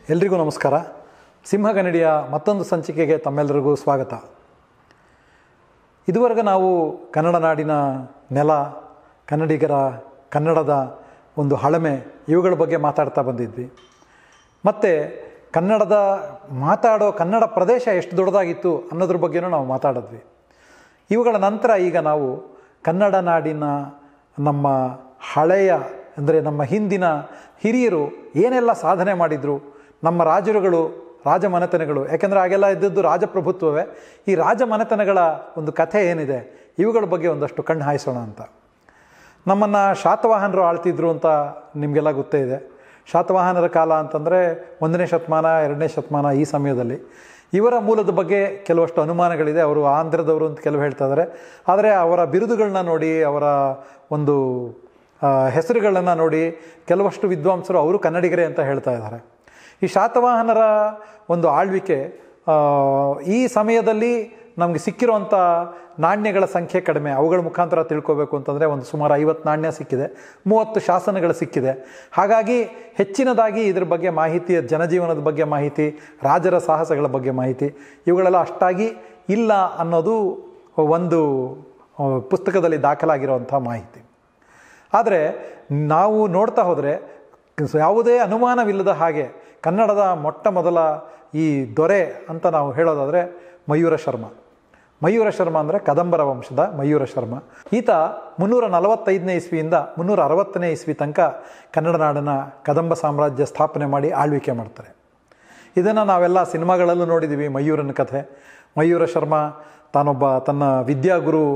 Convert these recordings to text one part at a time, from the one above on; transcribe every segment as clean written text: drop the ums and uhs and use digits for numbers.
ಎಲ್ರಿಗೂ ನಮಸ್ಕಾರ. ಸಿಂಹಗನ್ನಡಿಯ ಮತ್ತೊಂದು ಸಂಚಿಕೆಗೆ ತಮ್ಮೆಲ್ಲರಿಗೂ ಸ್ವಾಗತ. ಇದುವರೆಗೆ ನಾವು ಕನ್ನಡ ನಾಡಿನ ನೆಲ, ಕನ್ನಡಿಗರ ಕನ್ನಡದ ಒಂದು ಹಳಮೆ ಇವುಗಳ ಬಗ್ಗೆ ಮಾತಾಡ್ತಾ ಬಂದಿದ್ವಿ. ಮತ್ತು ಕನ್ನಡ ಪ್ರದೇಶ ಎಷ್ಟು ದೊಡ್ಡದಾಗಿತ್ತು ಅನ್ನೋದ್ರ ಬಗ್ಗೆನೂ ನಾವು ಮಾತಾಡಿದ್ವಿ. ಇವುಗಳ ನಂತರ ಈಗ ನಾವು ಕನ್ನಡ ನಾಡಿನ ನಮ್ಮ ಹಳೆಯ ಅಂದರೆ ನಮ್ಮ ಹಿಂದಿನ ಹಿರಿಯರು ಏನೆಲ್ಲ ಸಾಧನೆ ಮಾಡಿದರು, ನಮ್ಮ ರಾಜಮನೆತನಗಳು, ಯಾಕೆಂದರೆ ಆಗೆಲ್ಲ ಇದ್ದದ್ದು ರಾಜಪ್ರಭುತ್ವವೇ, ಈ ರಾಜಮನೆತನಗಳ ಒಂದು ಕಥೆ ಏನಿದೆ ಇವುಗಳ ಬಗ್ಗೆ ಒಂದಷ್ಟು ಕಣ್ಣು ಹಾಯಿಸೋಣ ಅಂತ. ನಮ್ಮನ್ನು ಶಾತವಾಹನರು ಆಳ್ತಿದ್ರು ಅಂತ ನಿಮಗೆಲ್ಲ ಗೊತ್ತೇ ಇದೆ. ಶಾತವಾಹನರ ಕಾಲ ಅಂತಂದರೆ 1ನೇ ಶತಮಾನ 2ನೇ ಶತಮಾನ ಈ ಸಮಯದಲ್ಲಿ. ಇವರ ಮೂಲದ ಬಗ್ಗೆ ಕೆಲವಷ್ಟು ಅನುಮಾನಗಳಿದೆ. ಅವರು ಆಂಧ್ರದವರು ಅಂತ ಕೆಲವು ಹೇಳ್ತಾ ಇದ್ದಾರೆ. ಆದರೆ ಅವರ ಬಿರುದುಗಳನ್ನ ನೋಡಿ, ಅವರ ಒಂದು ಹೆಸರುಗಳನ್ನು ನೋಡಿ ಕೆಲವಷ್ಟು ವಿದ್ವಾಂಸರು ಅವರು ಕನ್ನಡಿಗರೇ ಅಂತ ಹೇಳ್ತಾ ಇದ್ದಾರೆ. ಈ ಶಾತವಾಹನರ ಒಂದು ಆಳ್ವಿಕೆ ಈ ಸಮಯದಲ್ಲಿ ನಮಗೆ ಸಿಕ್ಕಿರುವಂಥ ನಾಣ್ಯಗಳ ಸಂಖ್ಯೆ ಕಡಿಮೆ. ಅವುಗಳ ಮುಖಾಂತರ ತಿಳ್ಕೋಬೇಕು ಅಂತಂದರೆ ಒಂದು ಸುಮಾರು 50 ನಾಣ್ಯ ಸಿಕ್ಕಿದೆ, 30 ಶಾಸನಗಳು ಸಿಕ್ಕಿದೆ. ಹಾಗಾಗಿ ಹೆಚ್ಚಿನದಾಗಿ ಇದ್ರ ಬಗ್ಗೆ ಮಾಹಿತಿ, ಜನಜೀವನದ ಬಗ್ಗೆ ಮಾಹಿತಿ, ರಾಜರ ಸಾಹಸಗಳ ಬಗ್ಗೆ ಮಾಹಿತಿ ಇವುಗಳೆಲ್ಲ ಅಷ್ಟಾಗಿ ಇಲ್ಲ ಅನ್ನೋದು ಒಂದು ಪುಸ್ತಕದಲ್ಲಿ ದಾಖಲಾಗಿರುವಂಥ ಮಾಹಿತಿ. ಆದರೆ ನಾವು ನೋಡ್ತಾ ಹೋದರೆ ಯಾವುದೇ ಅನುಮಾನವಿಲ್ಲದ ಹಾಗೆ ಕನ್ನಡದ ಮೊಟ್ಟ ಮೊದಲ ಈ ದೊರೆ ಅಂತ ನಾವು ಹೇಳೋದಾದರೆ ಮಯೂರ ಶರ್ಮ ಅಂದರೆ ಕದಂಬರ ವಂಶದ ಮಯೂರ ಶರ್ಮ. ಈತ 345ನೇ ಇಸ್ವಿಯಿಂದ 360ನೇ ಇಸ್ವಿ ತನಕ ಕನ್ನಡ ನಾಡನ್ನ ಕದಂಬ ಸಾಮ್ರಾಜ್ಯ ಸ್ಥಾಪನೆ ಮಾಡಿ ಆಳ್ವಿಕೆ ಮಾಡ್ತಾರೆ. ಇದನ್ನು ನಾವೆಲ್ಲ ಸಿನಿಮಾಗಳಲ್ಲೂ ನೋಡಿದ್ದೀವಿ. ಮಯೂರನ ಕಥೆ. ಮಯೂರ ಶರ್ಮ ತನ್ನ ವಿದ್ಯಾಗುರು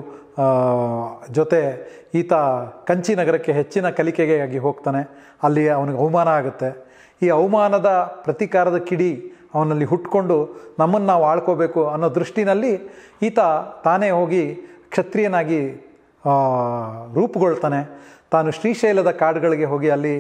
ಜೊತೆ ಈತ ಕಂಚಿ ನಗರಕ್ಕೆ ಹೆಚ್ಚಿನ ಕಲಿಕೆಗಾಗಿ ಹೋಗ್ತಾನೆ. ಅಲ್ಲಿ ಅವನಿಗೆ ಅವಮಾನ ಆಗುತ್ತೆ. ಈ ಅವಮಾನದ ಪ್ರತೀಕಾರದ ಕಿಡಿ ಅವನಲ್ಲಿ ಹುಟ್ಕೊಂಡು ನಮ್ಮನ್ನು ನಾವು ಆಳ್ಕೋಬೇಕು ಅನ್ನೋ ದೃಷ್ಟಿನಲ್ಲಿ ಈತ ತಾನೇ ಹೋಗಿ ಕ್ಷತ್ರಿಯನಾಗಿ ರೂಪುಗೊಳ್ತಾನೆ. ತಾನು ಶ್ರೀಶೈಲದ ಕಾಡುಗಳಿಗೆ ಹೋಗಿ ಅಲ್ಲಿ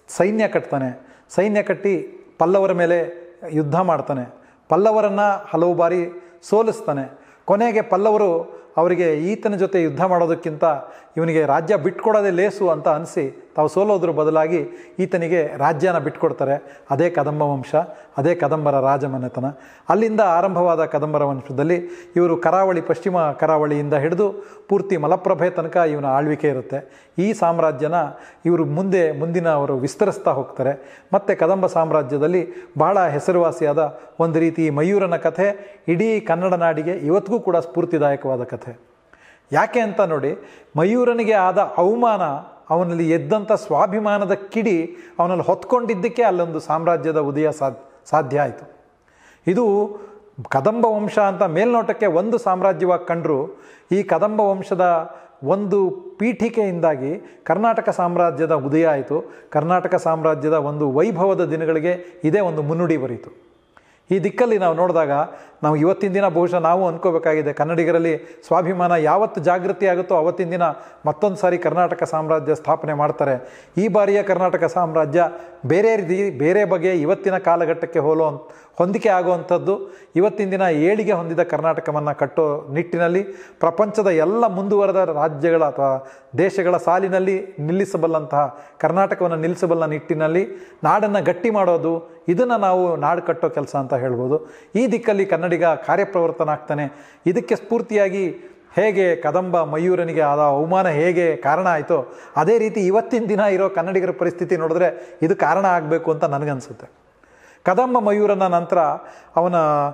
ಸೈನ್ಯ ಕಟ್ಟಿ ಪಲ್ಲವರ ಮೇಲೆ ಯುದ್ಧ ಮಾಡ್ತಾನೆ. ಪಲ್ಲವರನ್ನು ಹಲವು ಬಾರಿ ಸೋಲಿಸ್ತಾನೆ. ಕೊನೆಗೆ ಪಲ್ಲವರು ಅವರಿಗೆ ಈತನ ಜೊತೆ ಯುದ್ಧ ಮಾಡೋದಕ್ಕಿಂತ ಇವನಿಗೆ ರಾಜ್ಯ ಬಿಟ್ಕೊಡೋದೇ ಲೇಸು ಅಂತ ಅನಿಸಿ ತಾವು ಸೋಲೋದ್ರ ಬದಲಾಗಿ ಈತನಿಗೆ ರಾಜ್ಯನ ಬಿಟ್ಕೊಡ್ತಾರೆ. ಅದೇ ಕದಂಬ ವಂಶ, ಅದೇ ಕದಂಬರ ರಾಜಮನೆತನ. ಅಲ್ಲಿಂದ ಆರಂಭವಾದ ಕದಂಬರ ವಂಶದಲ್ಲಿ ಇವರು ಪಶ್ಚಿಮ ಕರಾವಳಿಯಿಂದ ಹಿಡಿದು ಪೂರ್ತಿ ಮಲಪ್ರಭೆ ತನಕ ಇವನ ಆಳ್ವಿಕೆ ಇರುತ್ತೆ. ಈ ಸಾಮ್ರಾಜ್ಯನ ಇವರು ಮುಂದಿನ ಅವರು ವಿಸ್ತರಿಸ್ತಾ ಹೋಗ್ತಾರೆ. ಮತ್ತು ಕದಂಬ ಸಾಮ್ರಾಜ್ಯದಲ್ಲಿ ಬಹಳ ಹೆಸರುವಾಸಿಯಾದ ಒಂದು ರೀತಿ ಮಯೂರನ ಕಥೆ ಇಡೀ ಕನ್ನಡ ನಾಡಿಗೆ ಇವತ್ತಿಗೂ ಕೂಡ ಸ್ಫೂರ್ತಿದಾಯಕವಾದ ಕಥೆ. ಯಾಕೆ ಅಂತ ನೋಡಿ, ಮಯೂರನಿಗೆ ಆದ ಅವಮಾನ, ಅವನಲ್ಲಿ ಎದ್ದಂಥ ಸ್ವಾಭಿಮಾನದ ಕಿಡಿ ಅವನಲ್ಲಿ ಹೊತ್ಕೊಂಡಿದ್ದಕ್ಕೆ ಅಲ್ಲೊಂದು ಸಾಮ್ರಾಜ್ಯದ ಉದಯ ಸಾಧ್ಯ ಆಯಿತು. ಇದು ಕದಂಬ ವಂಶ ಅಂತ ಮೇಲ್ನೋಟಕ್ಕೆ ಒಂದು ಸಾಮ್ರಾಜ್ಯವಾಗಿ ಕಂಡರೂ ಈ ಕದಂಬ ವಂಶದ ಒಂದು ಪೀಠಿಕೆಯಿಂದಾಗಿ ಕರ್ನಾಟಕ ಸಾಮ್ರಾಜ್ಯದ ಉದಯ ಆಯಿತು. ಕರ್ನಾಟಕ ಸಾಮ್ರಾಜ್ಯದ ಒಂದು ವೈಭವದ ದಿನಗಳಿಗೆ ಇದೇ ಒಂದು ಮುನ್ನುಡಿ ಬರೀತು. ಈ ದಿಕ್ಕಲ್ಲಿ ನಾವು ನೋಡಿದಾಗ ನಾವು ಇವತ್ತಿನ ದಿನ ಬಹುಶಃ ನಾವು ಅಂದ್ಕೋಬೇಕಾಗಿದೆ, ಕನ್ನಡಿಗರಲ್ಲಿ ಸ್ವಾಭಿಮಾನ ಯಾವತ್ತು ಜಾಗೃತಿ ಆಗುತ್ತೋ ಅವತ್ತಿನ ದಿನ ಮತ್ತೊಂದು ಸಾರಿ ಕರ್ನಾಟಕ ಸಾಮ್ರಾಜ್ಯ ಸ್ಥಾಪನೆ ಮಾಡ್ತಾರೆ. ಈ ಬಾರಿಯ ಕರ್ನಾಟಕ ಸಾಮ್ರಾಜ್ಯ ಬೇರೆ ಬಗೆಯ ಇವತ್ತಿನ ಕಾಲಘಟ್ಟಕ್ಕೆ ಹೊಂದಿಕೆ ಆಗುವಂಥದ್ದು. ಇವತ್ತಿನ ದಿನ ಏಳಿಗೆ ಹೊಂದಿದ ಕರ್ನಾಟಕವನ್ನು ಕಟ್ಟೋ ನಿಟ್ಟಿನಲ್ಲಿ ಪ್ರಪಂಚದ ಎಲ್ಲ ಮುಂದುವರೆದ ರಾಜ್ಯಗಳ ಅಥವಾ ದೇಶಗಳ ಸಾಲಿನಲ್ಲಿ ಕರ್ನಾಟಕವನ್ನು ನಿಲ್ಲಿಸಬಲ್ಲ ನಿಟ್ಟಿನಲ್ಲಿ ನಾಡನ್ನು ಗಟ್ಟಿ ಮಾಡೋದು, ಇದನ್ನು ನಾವು ನಾಡು ಕಟ್ಟೋ ಕೆಲಸ ಅಂತ ಹೇಳ್ಬೋದು. ಈ ದಿಕ್ಕಲ್ಲಿ ಕನ್ನಡಿಗ ಕಾರ್ಯಪ್ರವರ್ತನಾಗ್ತಾನೆ. ಇದಕ್ಕೆ ಸ್ಫೂರ್ತಿಯಾಗಿ ಹೇಗೆ ಕದಂಬ ಮಯೂರನಿಗೆ ಆದ ಅವಮಾನ ಹೇಗೆ ಕಾರಣ ಆಯಿತೋ ಅದೇ ರೀತಿ ಇವತ್ತಿನ ದಿನ ಇರೋ ಕನ್ನಡಿಗರ ಪರಿಸ್ಥಿತಿ ನೋಡಿದ್ರೆ ಇದು ಕಾರಣ ಆಗಬೇಕು ಅಂತ ನನಗನ್ಸುತ್ತೆ. ಕದಂಬ ಮಯೂರನ ನಂತರ ಅವನ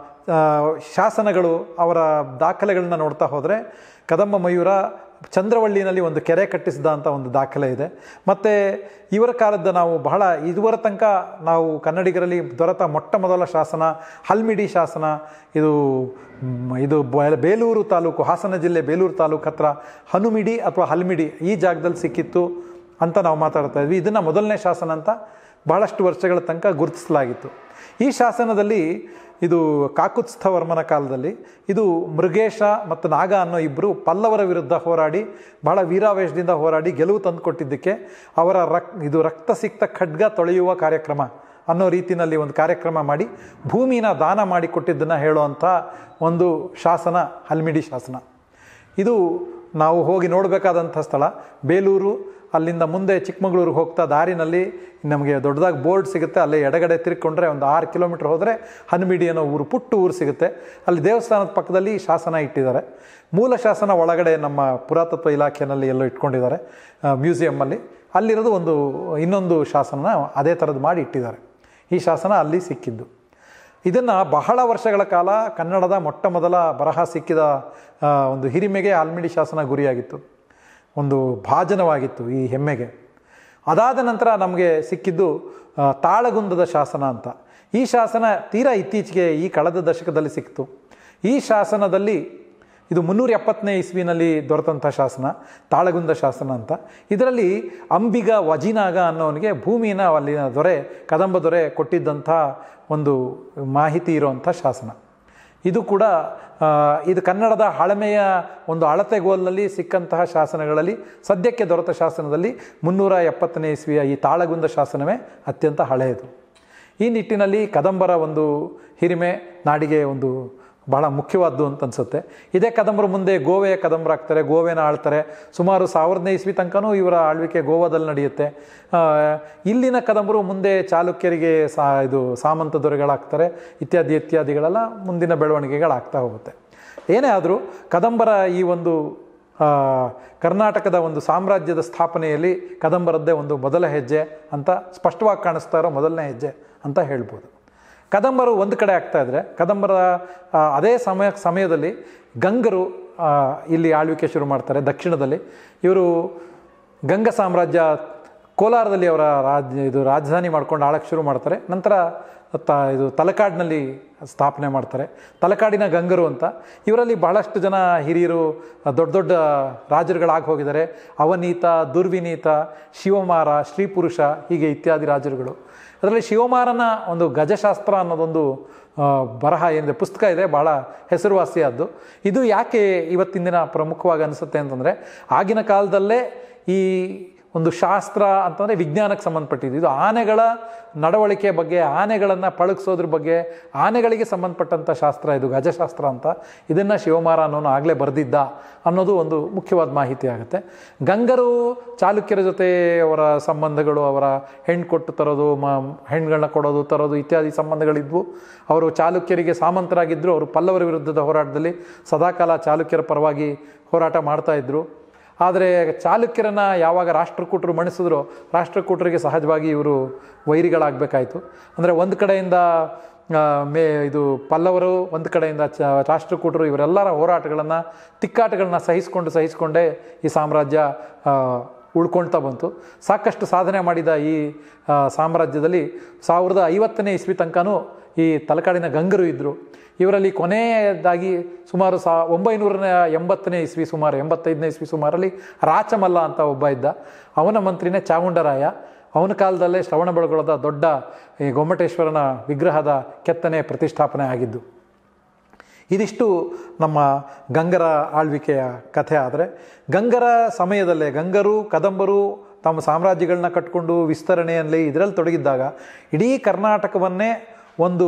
ಶಾಸನಗಳು, ಅವರ ದಾಖಲೆಗಳನ್ನ ನೋಡ್ತಾ ಹೋದರೆ ಕದಂಬ ಮಯೂರ ಚಂದ್ರವಳ್ಳಿನಲ್ಲಿ ಒಂದು ಕೆರೆ ಕಟ್ಟಿಸಿದ ಅಂತ ಒಂದು ದಾಖಲೆ ಇದೆ. ಮತ್ತು ಇವರ ಕಾಲದ ನಾವು ಇದುವರ ತನಕ ನಾವು ಕನ್ನಡಿಗರಲ್ಲಿ ದೊರೆತ ಮೊಟ್ಟ ಮೊದಲ ಶಾಸನ ಹಲ್ಮಿಡಿ ಶಾಸನ. ಇದು ಬೇಲೂರು ತಾಲೂಕು, ಹಾಸನ ಜಿಲ್ಲೆ ಬೇಲೂರು ತಾಲೂಕು ಹತ್ರ ಹನುಮಿಡಿ ಅಥವಾ ಹಲ್ಮಿಡಿ ಈ ಜಾಗದಲ್ಲಿ ಸಿಕ್ಕಿತ್ತು ಅಂತ ನಾವು ಮಾತಾಡ್ತಾ ಇದ್ವಿ. ಇದನ್ನು ಮೊದಲನೇ ಶಾಸನ ಅಂತ ಬಹಳಷ್ಟು ವರ್ಷಗಳ ತನಕ ಗುರುತಿಸಲಾಗಿತ್ತು. ಈ ಶಾಸನದಲ್ಲಿ ಇದು ಕಾಕುತ್ಸ್ಥವರ್ಮನ ಕಾಲದಲ್ಲಿ ಇದು ಮೃಗೇಶ ಮತ್ತು ನಾಗ ಅನ್ನೋ ಇಬ್ಬರು ಪಲ್ಲವರ ವಿರುದ್ಧ ಹೋರಾಡಿ ಬಹಳ ವೀರಾವೇಶದಿಂದ ಹೋರಾಡಿ ಗೆಲುವು ತಂದುಕೊಟ್ಟಿದ್ದಕ್ಕೆ ಅವರ ರಕ್ತ ಸಿಕ್ತ ಖಡ್ಗ ತೊಳೆಯುವ ಕಾರ್ಯಕ್ರಮ ಅನ್ನೋ ರೀತಿಯಲ್ಲಿ ಒಂದು ಕಾರ್ಯಕ್ರಮ ಮಾಡಿ ಭೂಮಿನ ದಾನ ಮಾಡಿಕೊಟ್ಟಿದ್ದನ್ನು ಹೇಳುವಂಥ ಒಂದು ಶಾಸನ ಹಲ್ಮಿಡಿ ಶಾಸನ. ಇದು ನಾವು ಹೋಗಿ ನೋಡಬೇಕಾದಂಥ ಸ್ಥಳ ಬೇಲೂರು ಅಲ್ಲಿಂದ ಮುಂದೆ ಚಿಕ್ಕಮಗಳೂರಿಗೆ ಹೋಗ್ತಾ ದಾರಿನಲ್ಲಿ ನಮಗೆ ದೊಡ್ಡದಾಗಿ ಬೋರ್ಡ್ ಸಿಗುತ್ತೆ. ಅಲ್ಲಿ ಎಡಗಡೆ ತಿರ್ಕೊಂಡ್ರೆ ಒಂದು 6 ಕಿಲೋಮೀಟ್ರ್ ಹೋದರೆ ಹನುಮಿಡಿ ಅನ್ನೋ ಊರು, ಪುಟ್ಟ ಊರು ಸಿಗುತ್ತೆ. ಅಲ್ಲಿ ದೇವಸ್ಥಾನದ ಪಕ್ಕದಲ್ಲಿ ಶಾಸನ ಇಟ್ಟಿದ್ದಾರೆ. ಮೂಲ ಶಾಸನ ಒಳಗಡೆ ನಮ್ಮ ಪುರಾತತ್ವ ಇಲಾಖೆಯಲ್ಲಿ ಎಲ್ಲೋ ಇಟ್ಕೊಂಡಿದ್ದಾರೆ ಮ್ಯೂಸಿಯಮ್ಮಲ್ಲಿ. ಅಲ್ಲಿರೋದು ಇನ್ನೊಂದು ಶಾಸನ ಅದೇ ಥರದ್ದು ಮಾಡಿ ಇಟ್ಟಿದ್ದಾರೆ. ಈ ಶಾಸನ ಅಲ್ಲಿ ಸಿಕ್ಕಿದ್ದು. ಇದನ್ನು ಬಹಳ ವರ್ಷಗಳ ಕಾಲ ಕನ್ನಡದ ಮೊಟ್ಟ ಮೊದಲ ಬರಹ ಸಿಕ್ಕಿದ ಒಂದು ಹಿರಿಮೆಗೆ ಆಲ್ಮಿಡಿ ಶಾಸನ ಗುರಿಯಾಗಿತ್ತು, ಒಂದು ಭಾಜನವಾಗಿತ್ತು ಈ ಹೆಮ್ಮೆಗೆ. ಅದಾದ ನಂತರ ನಮಗೆ ಸಿಕ್ಕಿದ್ದು ತಾಳಗುಂದದ ಶಾಸನ ಅಂತ. ಈ ಶಾಸನ ತೀರಾ ಇತ್ತೀಚೆಗೆ ಈ ಕಳೆದ ದಶಕದಲ್ಲಿ ಸಿಕ್ತು. ಈ ಶಾಸನದಲ್ಲಿ ಇದು 370ನೇ ಇಸ್ವಿನಲ್ಲಿ ದೊರೆತಂಥ ಶಾಸನ, ತಾಳಗುಂದ ಶಾಸನ ಅಂತ. ಇದರಲ್ಲಿ ಅಂಬಿಗ ವಜಿನಾಗ ಅನ್ನೋನಿಗೆ ಭೂಮಿನ ಅಲ್ಲಿನ ದೊರೆ, ಕದಂಬ ದೊರೆ ಕೊಟ್ಟಿದ್ದಂಥ ಒಂದು ಮಾಹಿತಿ ಇರುವಂಥ ಶಾಸನ. ಇದು ಕೂಡ ಇದು ಕನ್ನಡದ ಹಳಮೆಯ ಒಂದು ಅಳತೆಗೋಲಿನಲ್ಲಿ ಸಿಕ್ಕಂತಹ ಶಾಸನಗಳಲ್ಲಿ ಸದ್ಯಕ್ಕೆ ದೊರೆತ ಶಾಸನದಲ್ಲಿ 370ನೇ ಇಸ್ವಿಯ ಈ ತಾಳಗುಂದ ಶಾಸನವೇ ಅತ್ಯಂತ ಹಳೆಯದು. ಈ ನಿಟ್ಟಿನಲ್ಲಿ ಕದಂಬರ ಒಂದು ಹಿರಿಮೆ ನಾಡಿಗೆ ಒಂದು ಬಹಳ ಮುಖ್ಯವಾದ್ದು ಅಂತ ಅನಿಸುತ್ತೆ. ಇದೇ ಕದಂಬರು ಮುಂದೆ ಗೋವೆಯ ಕದಂಬರಾಗ್ತಾರೆ, ಗೋವೆನ ಆಳ್ತಾರೆ. ಸುಮಾರು 1000ನೇ ಇಸ್ವಿ ತನಕನೂ ಇವರ ಆಳ್ವಿಕೆ ಗೋವಾದಲ್ಲಿ ನಡೆಯುತ್ತೆ. ಇಲ್ಲಿನ ಕದಂಬರು ಮುಂದೆ ಚಾಲುಕ್ಯರಿಗೆ ಸಾಮಂತ ದೊರೆಗಳಾಗ್ತಾರೆ. ಇತ್ಯಾದಿಗಳೆಲ್ಲ ಮುಂದಿನ ಬೆಳವಣಿಗೆಗಳಾಗ್ತಾ ಹೋಗುತ್ತೆ. ಏನೇ ಆದರೂ ಕದಂಬರ ಈ ಒಂದು ಕರ್ನಾಟಕದ ಒಂದು ಸಾಮ್ರಾಜ್ಯದ ಸ್ಥಾಪನೆಯಲ್ಲಿ ಕದಂಬರದ್ದೇ ಒಂದು ಮೊದಲ ಹೆಜ್ಜೆ ಅಂತ ಸ್ಪಷ್ಟವಾಗಿ ಕಾಣಿಸ್ತಾ ಇರೋ ಮೊದಲನೇ ಹೆಜ್ಜೆ ಅಂತ ಹೇಳ್ಬೋದು. ಕದಂಬರು ಒಂದು ಕಡೆ ಆಗ್ತಾಯಿದ್ರೆ, ಕದಂಬರ ಅದೇ ಸಮಯದಲ್ಲಿ ಗಂಗರು ಇಲ್ಲಿ ಆಳ್ವಿಕೆ ಶುರು ಮಾಡ್ತಾರೆ ದಕ್ಷಿಣದಲ್ಲಿ. ಇವರು ಗಂಗ ಸಾಮ್ರಾಜ್ಯ ಕೋಲಾರದಲ್ಲಿ ಅವರ ರಾಜಧಾನಿ ಮಾಡ್ಕೊಂಡು ಆಳಕ್ಕೆ ಶುರು ಮಾಡ್ತಾರೆ. ನಂತರ ತಲಕಾಡಿನಲ್ಲಿ ಸ್ಥಾಪನೆ ಮಾಡ್ತಾರೆ, ತಲಕಾಡಿನ ಗಂಗರು ಅಂತ. ಇವರಲ್ಲಿ ಬಹಳಷ್ಟು ಜನ ಹಿರಿಯರು ದೊಡ್ಡ ದೊಡ್ಡ ರಾಜರುಗಳಾಗಿ ಹೋಗಿದ್ದಾರೆ. ಅವನೀತ, ದುರ್ವಿನೀತ, ಶಿವಮಾರ, ಶ್ರೀಪುರುಷ ಹೀಗೆ ಇತ್ಯಾದಿ ರಾಜರುಗಳು. ಅದರಲ್ಲಿ ಶಿವಮಾರನ ಒಂದು ಗಜಶಾಸ್ತ್ರ ಅನ್ನೋದೊಂದು ಬರಹ ಏನಿದೆ, ಪುಸ್ತಕ ಇದೆ, ಭಾಳ ಹೆಸರುವಾಸಿಯಾದ್ದು. ಇದು ಯಾಕೆ ಇವತ್ತಿನ ದಿನ ಪ್ರಮುಖವಾಗಿ ಅನಿಸುತ್ತೆ ಅಂತಂದರೆ, ಆಗಿನ ಕಾಲದಲ್ಲೇ ಈ ಒಂದು ಶಾಸ್ತ್ರ ಅಂತಂದರೆ ವಿಜ್ಞಾನಕ್ಕೆ ಸಂಬಂಧಪಟ್ಟಿದ್ದು. ಇದು ಆನೆಗಳ ನಡವಳಿಕೆ ಬಗ್ಗೆ, ಆನೆಗಳನ್ನು ಪಳಗಿಸೋದ್ರ ಬಗ್ಗೆ, ಆನೆಗಳಿಗೆ ಸಂಬಂಧಪಟ್ಟಂಥ ಶಾಸ್ತ್ರ ಇದು, ಗಜಶಾಸ್ತ್ರ ಅಂತ. ಇದನ್ನು ಶಿವಮಾರ ಅನ್ನೋನು ಆಗಲೇ ಬರೆದಿದ್ದ ಅನ್ನೋದು ಒಂದು ಮುಖ್ಯವಾದ ಮಾಹಿತಿ ಆಗುತ್ತೆ. ಗಂಗರು ಚಾಲುಕ್ಯರ ಜೊತೆ ಅವರ ಸಂಬಂಧಗಳು, ಅವರ ಹೆಣ್ಣು ಕೊಟ್ಟು ತರೋದು, ಹೆಣ್ಣುಗಳನ್ನ ಕೊಡೋದು ತರೋದು ಇತ್ಯಾದಿ ಸಂಬಂಧಗಳಿದ್ವು. ಅವರು ಚಾಲುಕ್ಯರಿಗೆ ಸಾಮಂತರಾಗಿದ್ದರು. ಅವರು ಪಲ್ಲವರ ವಿರುದ್ಧದ ಹೋರಾಟದಲ್ಲಿ ಸದಾಕಾಲ ಚಾಲುಕ್ಯರ ಪರವಾಗಿ ಹೋರಾಟ ಮಾಡ್ತಾಯಿದ್ರು. ಆದರೆ ಚಾಲುಕ್ಯರನ್ನು ಯಾವಾಗ ರಾಷ್ಟ್ರಕೂಟರು ಮಣಿಸಿದ್ರು, ರಾಷ್ಟ್ರಕೂಟರಿಗೆ ಸಹಜವಾಗಿ ಇವರು ವೈರಿಗಳಾಗಬೇಕಾಯಿತು. ಅಂದರೆ ಒಂದು ಕಡೆಯಿಂದ ಪಲ್ಲವರು, ಒಂದು ಕಡೆಯಿಂದ ರಾಷ್ಟ್ರಕೂಟರು, ಇವರೆಲ್ಲರ ಹೋರಾಟಗಳನ್ನು, ತಿಕ್ಕಾಟಗಳನ್ನ ಸಹಿಸ್ಕೊಂಡೇ ಈ ಸಾಮ್ರಾಜ್ಯ ಉಳ್ಕೊಳ್ತಾ ಬಂತು. ಸಾಕಷ್ಟು ಸಾಧನೆ ಮಾಡಿದ ಈ ಸಾಮ್ರಾಜ್ಯದಲ್ಲಿ 1050ನೇ ಇಸ್ವಿ ತನಕನೂ ಈ ತಲಕಾಡಿನ ಗಂಗರು ಇದ್ದರು. ಇವರಲ್ಲಿ ಕೊನೆಯದಾಗಿ ಸುಮಾರು 980ನೇ ಇಸ್ವಿ, ಸುಮಾರು 85ನೇ ಇಸ್ವಿ ಸುಮಾರಲ್ಲಿ ರಾಚಮಲ್ಲ ಅಂತ ಒಬ್ಬ ಇದ್ದ. ಅವನ ಮಂತ್ರಿನೇ ಚಾಮುಂಡರಾಯ. ಅವನ ಕಾಲದಲ್ಲೇ ಶ್ರವಣಬೆಳಗೊಳದ ದೊಡ್ಡ ಈ ಗೊಮ್ಮಟೇಶ್ವರನ ವಿಗ್ರಹದ ಕೆತ್ತನೆ ಪ್ರತಿಷ್ಠಾಪನೆ ಆಗಿದ್ದು. ಇದಿಷ್ಟು ನಮ್ಮ ಗಂಗರ ಆಳ್ವಿಕೆಯ ಕಥೆ. ಆದರೆ ಗಂಗರ ಸಮಯದಲ್ಲೇ ಗಂಗರು, ಕದಂಬರು ತಮ್ಮ ಸಾಮ್ರಾಜ್ಯಗಳನ್ನ ಕಟ್ಕೊಂಡು ವಿಸ್ತರಣೆಯಲ್ಲಿ ಇದರಲ್ಲಿ ತೊಡಗಿದ್ದಾಗ ಇಡೀ ಕರ್ನಾಟಕವನ್ನೇ ಒಂದು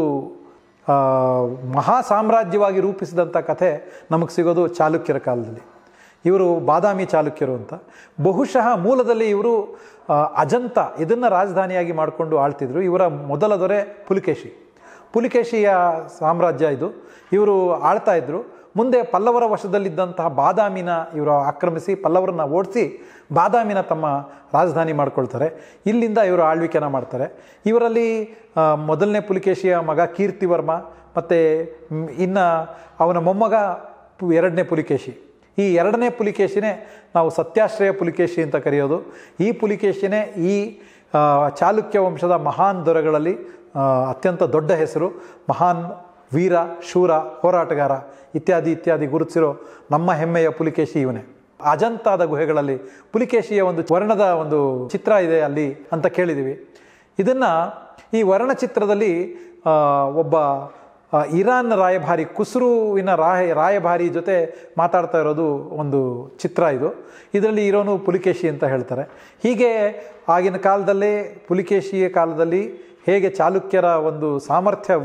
ಮಹಾ ಸಾಮ್ರಾಜ್ಯವಾಗಿ ರೂಪಿಸಿದಂಥ ಕಥೆ ನಮಗೆ ಸಿಗೋದು ಚಾಲುಕ್ಯರ ಕಾಲದಲ್ಲಿ. ಇವರು ಬಾದಾಮಿ ಚಾಲುಕ್ಯರು ಅಂತ. ಬಹುಶಃ ಮೂಲದಲ್ಲಿ ಇವರು ಅಜಂತ ಇದನ್ನು ರಾಜಧಾನಿಯಾಗಿ ಮಾಡಿಕೊಂಡು ಆಳ್ತಿದ್ರು. ಇವರ ಮೊದಲ ದೊರೆ ಪುಲಿಕೇಶಿಯ ಸಾಮ್ರಾಜ್ಯ ಇದು. ಇವರು ಆಳ್ತಾ ಇದ್ದರು. ಮುಂದೆ ಪಲ್ಲವರ ವಶದಲ್ಲಿದ್ದಂತಹ ಬಾದಾಮಿನ ಇವರು ಆಕ್ರಮಿಸಿ, ಪಲ್ಲವರನ್ನ ಓಡಿಸಿ ಬಾದಾಮಿನ ತಮ್ಮ ರಾಜಧಾನಿ ಮಾಡ್ಕೊಳ್ತಾರೆ. ಇಲ್ಲಿಂದ ಇವರು ಆಳ್ವಿಕೆನ ಮಾಡ್ತಾರೆ. ಇವರಲ್ಲಿ ಮೊದಲನೇ ಪುಲಿಕೇಶಿಯ ಮಗ ಕೀರ್ತಿವರ್ಮ, ಮತ್ತು ಇನ್ನು ಅವನ ಮೊಮ್ಮಗ 2ನೇ ಪುಲಿಕೇಶಿ. ಈ 2ನೇ ಪುಲಿಕೇಶಿನೇ ನಾವು ಸತ್ಯಾಶ್ರಯ ಪುಲಿಕೇಶಿ ಅಂತ ಕರೆಯೋದು. ಈ ಪುಲಿಕೇಶಿನೇ ಈ ಚಾಲುಕ್ಯ ವಂಶದ ಮಹಾನ್ ದೊರೆಗಳಲ್ಲಿ ಅತ್ಯಂತ ದೊಡ್ಡ ಹೆಸರು. ಮಹಾನ್ ವೀರ, ಶೂರ, ಹೋರಾಟಗಾರ ಇತ್ಯಾದಿ ಗುರುತಿಸಿರೋ ನಮ್ಮ ಹೆಮ್ಮೆಯ ಪುಲಿಕೇಶಿ ಇವನೇ. ಅಜಂತಾದ ಗುಹೆಗಳಲ್ಲಿ ಪುಲಿಕೇಶಿಯ ಒಂದು ವರ್ಣದ ಒಂದು ಚಿತ್ರ ಇದೆ ಅಲ್ಲಿ ಅಂತ ಕೇಳಿದ್ದೀವಿ. ಇದನ್ನು ಈ ವರ್ಣಚಿತ್ರದಲ್ಲಿ ಒಬ್ಬ ಇರಾನ್ ರಾಯಭಾರಿ, ಕುಸ್ರುವಿನ ರಾಯಭಾರಿ ಜೊತೆ ಮಾತಾಡ್ತಾ ಇರೋದು ಒಂದು ಚಿತ್ರ ಇದು. ಇದರಲ್ಲಿ ಇರೋನು ಪುಲಿಕೇಶಿ ಅಂತ ಹೇಳ್ತಾರೆ. ಹೀಗೆ ಆಗಿನ ಕಾಲದಲ್ಲೇ ಪುಲಿಕೇಶಿಯ ಕಾಲದಲ್ಲಿ ಹೇಗೆ ಚಾಲುಕ್ಯರ ಒಂದು ಸಾಮರ್ಥ್ಯ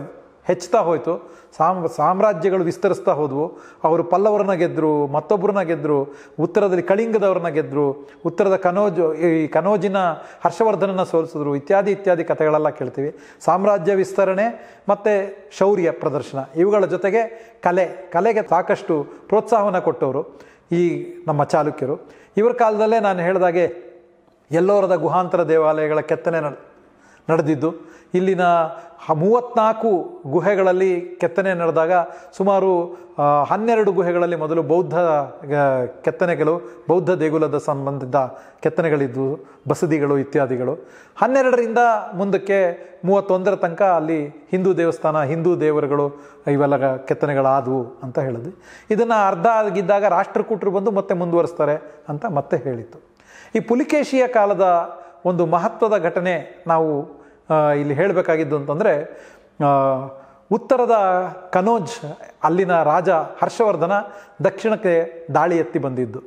ಹೆಚ್ಚುತ್ತಾ ಹೋಯಿತು. ಸಾಮ್ರಾಜ್ಯಗಳು ವಿಸ್ತರಿಸ್ತಾ ಹೋದವು. ಅವರು ಪಲ್ಲವರನ್ನ ಗೆದ್ದರು, ಮತ್ತೊಬ್ಬರನ್ನ ಗೆದ್ದರು, ಉತ್ತರದಲ್ಲಿ ಕಳಿಂಗದವ್ರನ್ನ ಗೆದ್ದರು, ಉತ್ತರದ ಕನೋಜಿನ ಹರ್ಷವರ್ಧನನ ಸೋಲಿಸಿದ್ರು, ಇತ್ಯಾದಿ ಇತ್ಯಾದಿ ಕಥೆಗಳೆಲ್ಲ ಕೇಳ್ತೀವಿ. ಸಾಮ್ರಾಜ್ಯ ವಿಸ್ತರಣೆ ಮತ್ತು ಶೌರ್ಯ ಪ್ರದರ್ಶನ ಇವುಗಳ ಜೊತೆಗೆ ಕಲೆಗೆ ಸಾಕಷ್ಟು ಪ್ರೋತ್ಸಾಹವನ್ನು ಕೊಟ್ಟವರು ಈ ನಮ್ಮ ಚಾಲುಕ್ಯರು. ಇವರ ಕಾಲದಲ್ಲೇ ನಾನು ಹೇಳಿದಾಗೆ ಎಲ್ಲೋರದ ಗುಹಾಂತರ ದೇವಾಲಯಗಳ ಕೆತ್ತನೆ ನಡೆದಿದ್ದು. ಇಲ್ಲಿನ 34 ಗುಹೆಗಳಲ್ಲಿ ಕೆತ್ತನೆ ನಡೆದಾಗ ಸುಮಾರು 12 ಗುಹೆಗಳಲ್ಲಿ ಮೊದಲು ಬೌದ್ಧ ಕೆತ್ತನೆಗಳು, ಬೌದ್ಧ ದೇಗುಲದ ಸಂಬಂಧಿತ ಕೆತ್ತನೆಗಳಿದ್ದವು, ಬಸದಿಗಳು ಇತ್ಯಾದಿಗಳು. 12ರಿಂದ ಮುಂದಕ್ಕೆ 31ರ ತನಕ ಅಲ್ಲಿ ಹಿಂದೂ ದೇವಸ್ಥಾನ, ಹಿಂದೂ ದೇವರುಗಳು ಇವೆಲ್ಲ ಕೆತ್ತನೆಗಳಾದವು ಅಂತ ಹೇಳಿದ್ವಿ. ಇದನ್ನು ಅರ್ಧ ಆಗಿದ್ದಾಗ ರಾಷ್ಟ್ರಕೂಟರು ಬಂದು ಮತ್ತೆ ಮುಂದುವರಿಸ್ತಾರೆ ಅಂತ ಮತ್ತೆ ಹೇಳಿತ್ತು. ಈ ಪುಲಿಕೇಶಿಯ ಕಾಲದ ಒಂದು ಮಹತ್ವದ ಘಟನೆ ನಾವು ಇಲ್ಲಿ ಹೇಳಬೇಕಾಗಿದ್ದು ಅಂತಂದರೆ, ಉತ್ತರದ ಕನೋಜ್ ಅಲ್ಲಿನ ರಾಜ ಹರ್ಷವರ್ಧನ ದಕ್ಷಿಣಕ್ಕೆ ದಾಳಿ ಎತ್ತಿ ಬಂದಿದ್ದು.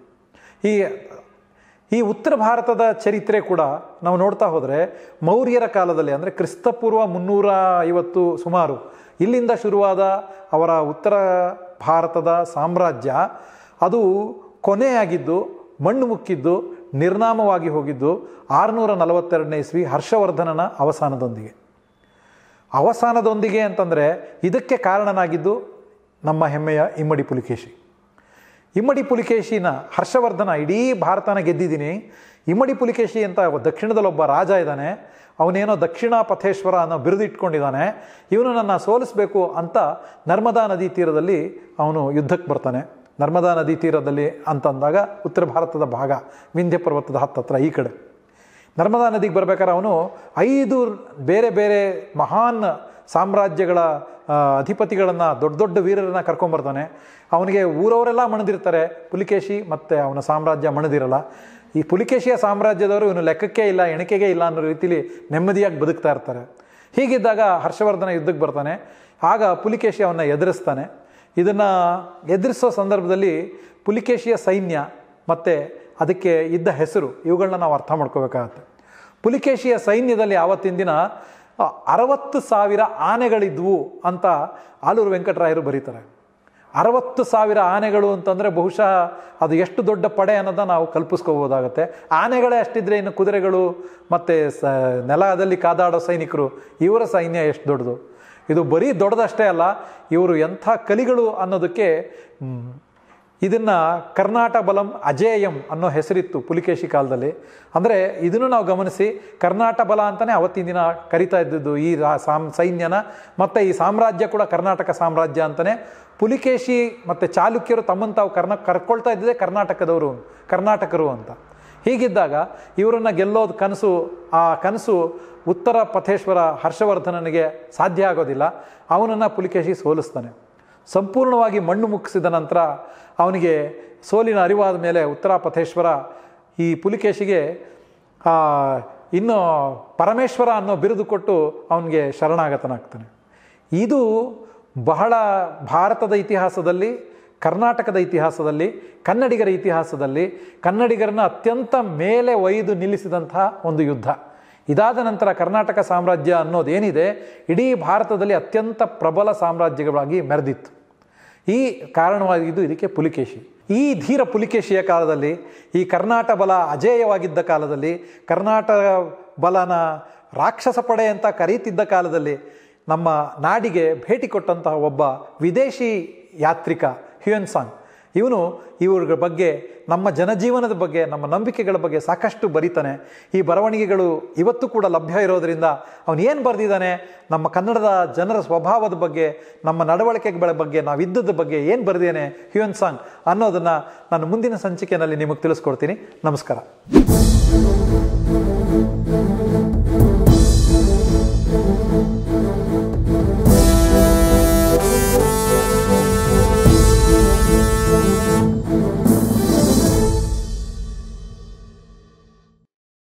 ಈ ಉತ್ತರ ಭಾರತದ ಚರಿತ್ರೆ ಕೂಡ ನಾವು ನೋಡ್ತಾ ಹೋದರೆ ಮೌರ್ಯರ ಕಾಲದಲ್ಲಿ ಅಂದರೆ ಕ್ರಿಸ್ತಪೂರ್ವ 350 ಸುಮಾರು ಇಲ್ಲಿಂದ ಶುರುವಾದ ಅವರ ಉತ್ತರ ಭಾರತದ ಸಾಮ್ರಾಜ್ಯ ಅದು ಕೊನೆಯಾಗಿದ್ದು, ಮಣ್ಣು ಮುಕ್ಕಿದ್ದು, ನಿರ್ನಾಮವಾಗಿ ಹೋಗಿದ್ದು 642ನೇ ಇಸ್ವಿ ಹರ್ಷವರ್ಧನನ ಅವಸಾನದೊಂದಿಗೆ ಅಂತಂದರೆ ಇದಕ್ಕೆ ಕಾರಣನಾಗಿದ್ದು ನಮ್ಮ ಹೆಮ್ಮೆಯ ಇಮ್ಮಡಿ ಪುಲಿಕೇಶಿ. ಇಮ್ಮಡಿ ಪುಲಿಕೇಶಿನ ಹರ್ಷವರ್ಧನ ಇಡೀ ಭಾರತನ ಗೆದ್ದಿದ್ದೀನಿ, ಇಮ್ಮಡಿ ಪುಲಿಕೇಶಿ ಅಂತ ದಕ್ಷಿಣದಲ್ಲೊಬ್ಬ ರಾಜ ಇದ್ದಾನೆ, ಅವನೇನೋ ದಕ್ಷಿಣ ಪಥೇಶ್ವರ ಅನ್ನೋ ಬಿರುದು ಇಟ್ಕೊಂಡಿದ್ದಾನೆ, ಇವನು ನನ್ನ ಸೋಲಿಸಬೇಕು ಅಂತ ನರ್ಮದಾ ನದಿ ತೀರದಲ್ಲಿ ಅವನು ಯುದ್ಧಕ್ಕೆ ಬರ್ತಾನೆ. ನರ್ಮದಾ ನದಿ ತೀರದಲ್ಲಿ ಅಂತಂದಾಗ ಉತ್ತರ ಭಾರತದ ಭಾಗ, ವಿಂಧ್ಯ ಪರ್ವತದ ಹತ್ತತ್ರ ಈ ಕಡೆ. ನರ್ಮದಾ ನದಿಗೆ ಬರ್ಬೇಕಾದ್ರೆ ಅವನು 5 ಬೇರೆ ಬೇರೆ ಮಹಾನ್ ಸಾಮ್ರಾಜ್ಯಗಳ ಅಧಿಪತಿಗಳನ್ನು, ದೊಡ್ಡ ದೊಡ್ಡ ವೀರರನ್ನ ಕರ್ಕೊಂಬರ್ತಾನೆ. ಅವನಿಗೆ ಊರವರೆಲ್ಲ ಮಣಿದಿರ್ತಾರೆ, ಪುಲಿಕೇಶಿ ಮತ್ತು ಅವನ ಸಾಮ್ರಾಜ್ಯ ಮಣಿದಿರಲ್ಲ. ಈ ಪುಲಿಕೇಶಿಯ ಸಾಮ್ರಾಜ್ಯದವರು ಇವನು ಲೆಕ್ಕಕ್ಕೆ ಇಲ್ಲ, ಎಣಿಕೆಗೆ ಇಲ್ಲ ಅನ್ನೋ ರೀತಿಲಿ ನೆಮ್ಮದಿಯಾಗಿ ಬದುಕ್ತಾ ಇರ್ತಾರೆ. ಹೀಗಿದ್ದಾಗ ಹರ್ಷವರ್ಧನ ಯುದ್ಧಕ್ಕೆ ಬರ್ತಾನೆ. ಆಗ ಪುಲಿಕೇಶಿ ಅವನ್ನ ಎದುರಿಸ್ತಾನೆ. ಇದನ್ನು ಎದುರಿಸೋ ಸಂದರ್ಭದಲ್ಲಿ ಪುಲಿಕೇಶಿಯ ಸೈನ್ಯ ಮತ್ತು ಅದಕ್ಕೆ ಇದ್ದ ಹೆಸರು ಇವುಗಳನ್ನ ನಾವು ಅರ್ಥ ಮಾಡ್ಕೋಬೇಕಾಗತ್ತೆ. ಪುಲಿಕೇಶಿಯ ಸೈನ್ಯದಲ್ಲಿ ಆವತ್ತಿನ ದಿನ 60,000 ಆನೆಗಳಿದ್ವು ಅಂತ ಆಲೂರು ವೆಂಕಟರಾಯರು ಬರೀತಾರೆ. 60,000 ಆನೆಗಳು ಅಂತಂದರೆ ಬಹುಶಃ ಅದು ಎಷ್ಟು ದೊಡ್ಡ ಪಡೆ ಅನ್ನೋದನ್ನ ನಾವು ಕಲ್ಪಿಸ್ಕೋಬೋದಾಗತ್ತೆ. ಆನೆಗಳೇ ಅಷ್ಟಿದ್ರೆ ಇನ್ನು ಕುದುರೆಗಳು ಮತ್ತು ನೆಲದಲ್ಲಿ ಕಾದಾಡೋ ಸೈನಿಕರು, ಇವರ ಸೈನ್ಯ ಎಷ್ಟು ದೊಡ್ಡದು. ಇದು ಬರೀ ದೊಡ್ಡದಷ್ಟೇ ಅಲ್ಲ, ಇವರು ಎಂಥ ಕಲಿಗಳು ಅನ್ನೋದಕ್ಕೆ ಇದನ್ನು ಕರ್ನಾಟ ಬಲಂ ಅಜೇಯಂ ಅನ್ನೋ ಹೆಸರಿತ್ತು ಪುಲಿಕೇಶಿ ಕಾಲದಲ್ಲಿ. ಅಂದರೆ ಇದನ್ನು ನಾವು ಗಮನಿಸಿ, ಕರ್ನಾಟ ಬಲ ಅಂತಲೇ ಅವತ್ತಿನ ದಿನ ಕರಿತಾ ಇದ್ದದ್ದು ಈ ಸೈನ್ಯನ. ಮತ್ತು ಈ ಸಾಮ್ರಾಜ್ಯ ಕೂಡ ಕರ್ನಾಟಕ ಸಾಮ್ರಾಜ್ಯ ಅಂತಲೇ. ಪುಲಿಕೇಶಿ ಮತ್ತು ಚಾಲುಕ್ಯರು ತಮ್ಮನ್ನು ತಾವು ಕರ್ಕೊಳ್ತಾ ಇದ್ದಿದ್ದೇ ಕರ್ನಾಟಕರು ಅಂತ. ಹೀಗಿದ್ದಾಗ ಇವರನ್ನು ಗೆಲ್ಲೋದು ಆ ಕನಸು ಉತ್ತರ ಪಥೇಶ್ವರ ಹರ್ಷವರ್ಧನನಿಗೆ ಸಾಧ್ಯ ಆಗೋದಿಲ್ಲ. ಅವನನ್ನು ಪುಲಿಕೇಶಿ ಸೋಲಿಸ್ತಾನೆ. ಸಂಪೂರ್ಣವಾಗಿ ಮಣ್ಣು ಮುಕ್ಕಿಸಿದ ನಂತರ ಅವನಿಗೆ ಸೋಲಿನ ಅರಿವಾದ ಮೇಲೆ ಉತ್ತರ ಪಥೇಶ್ವರ ಈ ಪುಲಿಕೇಶಿಗೆ ಇನ್ನು ಪರಮೇಶ್ವರ ಅನ್ನೋ ಬಿರುದು ಕೊಟ್ಟು ಅವನಿಗೆ ಶರಣಾಗತನಾಗ್ತಾನೆ. ಇದು ಬಹಳ ಭಾರತದ ಇತಿಹಾಸದಲ್ಲಿ, ಕರ್ನಾಟಕದ ಇತಿಹಾಸದಲ್ಲಿ, ಕನ್ನಡಿಗರ ಇತಿಹಾಸದಲ್ಲಿ ಕನ್ನಡಿಗರನ್ನ ಅತ್ಯಂತ ಮೇಲೆ ಒಯ್ದು ನಿಲ್ಲಿಸಿದಂತಹ ಒಂದು ಯುದ್ಧ. ಇದಾದ ನಂತರ ಕರ್ನಾಟಕ ಸಾಮ್ರಾಜ್ಯ ಅನ್ನೋದೇನಿದೆ ಇಡೀ ಭಾರತದಲ್ಲಿ ಅತ್ಯಂತ ಪ್ರಬಲ ಸಾಮ್ರಾಜ್ಯಗಳಾಗಿ ಮೆರೆದಿತ್ತು. ಈ ಕಾರಣವಾಗಿದ್ದು ಇದಕ್ಕೆ ಪುಲಿಕೇಶಿ. ಈ ಧೀರ ಪುಲಿಕೇಶಿಯ ಕಾಲದಲ್ಲಿ, ಈ ಕರ್ನಾಟ ಬಲ ಅಜೇಯವಾಗಿದ್ದ ಕಾಲದಲ್ಲಿ, ಕರ್ನಾಟಕ ಬಲನ ರಾಕ್ಷಸ ಪಡೆ ಅಂತ ಕರೀತಿದ್ದ ಕಾಲದಲ್ಲಿ ನಮ್ಮ ನಾಡಿಗೆ ಭೇಟಿ ಕೊಟ್ಟಂತಹ ಒಬ್ಬ ವಿದೇಶಿ ಯಾತ್ರಿಕ ಹ್ಯುಯೆನ್ ಸಾಂಗ್ ಇವ್ರ ಬಗ್ಗೆ, ನಮ್ಮ ಜನಜೀವನದ ಬಗ್ಗೆ, ನಮ್ಮ ನಂಬಿಕೆಗಳ ಬಗ್ಗೆ ಸಾಕಷ್ಟು ಬರೀತಾನೆ. ಈ ಬರವಣಿಗೆಗಳು ಇವತ್ತು ಕೂಡ ಲಭ್ಯ ಇರೋದರಿಂದ ಅವನು ಏನು ಬರೆದಿದ್ದಾನೆ, ನಮ್ಮ ಕನ್ನಡದ ಜನರ ಸ್ವಭಾವದ ಬಗ್ಗೆ, ನಮ್ಮ ನಡವಳಿಕೆಗಳ ಬಗ್ಗೆ, ನಾವಿದ್ದದ ಬಗ್ಗೆ ಏನು ಬರೆದಿದ್ದಾನೆ ಹ್ಯುಯೆನ್ ಸಾಂಗ್ ಅನ್ನೋದನ್ನು ನಾನು ಮುಂದಿನ ಸಂಚಿಕೆಯಲ್ಲಿ ನಿಮಗೆ ತಿಳಿಸ್ಕೊಡ್ತೀನಿ. ನಮಸ್ಕಾರ.